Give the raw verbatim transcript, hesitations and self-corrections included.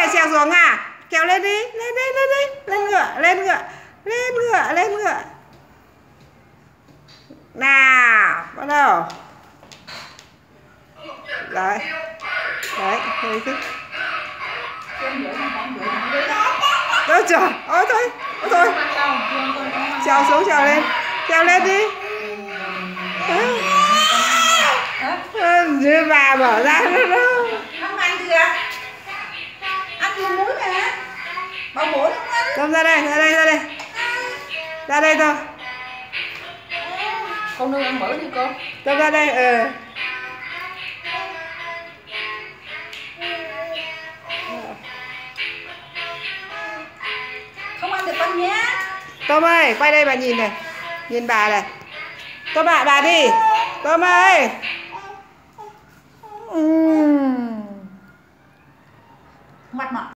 này trèo xuống à? Kéo lên đi, lên đi, lên đi, lên ngựa, lên ngựa, lên ngựa, lên ngựa. Nào, bắt đầu. Đấy. Đấy, thấy chứ. Ôi trời, ôi thôi, ôi thôi. Trèo xuống, trèo lên. Trèo lên đi. Như bà bỏ ra nữa đâu. Không ăn gì à? Ăn gì muối mà. Bảo muối không ăn. Come ra đây, ra đây, ra đây. Ra đây thôi. Con nương ăn mỡ đi cô. Come ra đây, ừ. Không ăn được con nhé. Tôm ơi, quay đây bà nhìn này. Nhìn bà này. Tôm ạ, bà đi. Tôm ơi. Uhm. Mặt mỏ.